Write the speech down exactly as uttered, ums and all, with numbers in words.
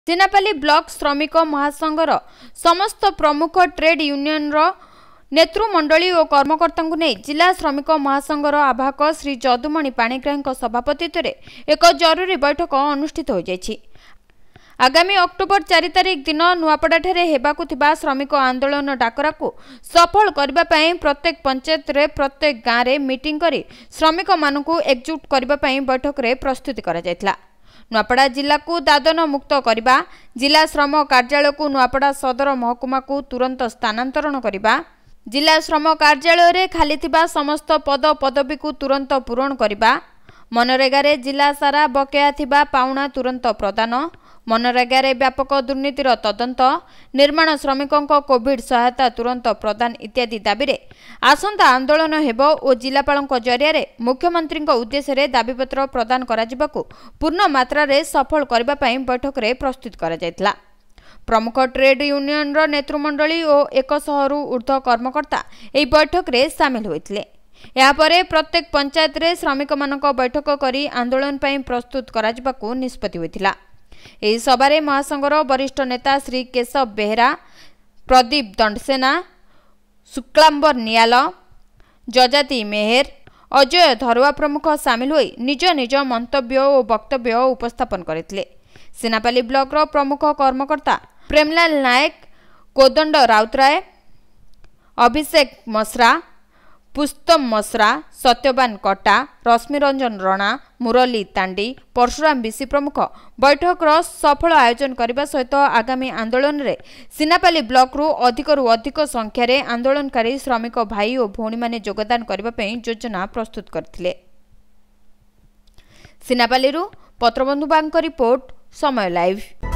Sinapali block श्रमिक महासंघर समस्त प्रमुख ट्रेड यूनियन रो नेतृमंडली और कर्मकर्ता नहीं जिला श्रमिक महासंघर आवाहक श्री जदुमणि पाणिग्राही सभापतित्व में एक जरूरी बैठक अनुष्ठित हो जायछि। आगामी अक्टोबर चार तारिख दिन नुआपड़ा ठारे हेबाकु थिबा श्रमिक आंदोलन डाकरा को सफल करबा पई प्रत्येक पंचायत रे प्रत्येक गाँव रे मीटिंग करी श्रमिक मानकु एकजुट करबा पई बैठक रे प्रस्तुति करा जायतला। नुआपड़ा जिला को दादन मुक्त करबा, जिला श्रम कार्यालय को नुआपड़ा सदर महकुमा को तुरंत स्थानांतरण करबा, जिला श्रम कार्यालय रे खाली थिबा समस्त पद पदवी को तुरंत पूरण करबा, मनरेगा रे जिला सारा बकेया थिबा पाउना तुरंत प्रदान, मनरेगा रे व्यापक दुर्नीतिर तदंत, निर्माण श्रमिकों कोविड सहायता तुरंत प्रदान इत्यादि दाबी रे आसंता आंदोलन हेबो और जिलापालक जरिया रे मुख्यमंत्री उद्देश्य रे दाबीपत्र प्रदान करा जिबाकु पूर्ण मात्रा रे सफल करबा पई बैठक रे प्रस्तुत करा जायतला। प्रमुख ट्रेड यूनियन रो नेतृमंडली और एक सौ रु ऊर्ध्व कर्मकर्ता एही बैठक रे शामिल होइतले। या परे प्रत्येक पंचायत रे श्रमिक मानक बैठक करी आंदोलन पई प्रस्तुत करा जिबाकु निष्पत्ति होइतिला। एही सभारे महासंघर वरिष्ठ नेता श्री केशव बेहरा, प्रदीप दंडसेना, शुक्लांबर नियाल, जजाति मेहर, अजय धरुआ प्रमुख सामिल होई निज निज मंतव्य और वक्तव्य उपस्थापन करथिले। सिनापाली ब्लॉक रो प्रमुख कर्मकर्ता प्रेमलाल नायक, कोदंड राउतराय, अभिषेक मसरा, पुस्तम मसरा, सत्यवान कटा, रश्मिरंजन राणा, मुरली तांडी, परशुराम बिसी प्रमुख बैठक रो सफल आयोजन करने सहित आगामी आंदोलन रे सिनापाली ब्लॉक रु अधिक रु अधिक संख्यार आंदोलनकारी श्रमिक भाई और भौणी माने योगदान करने योजना प्रस्तुत करथिले। सिनापाली रु पत्रबंधु बांक रिपोर्ट, समय लाइव।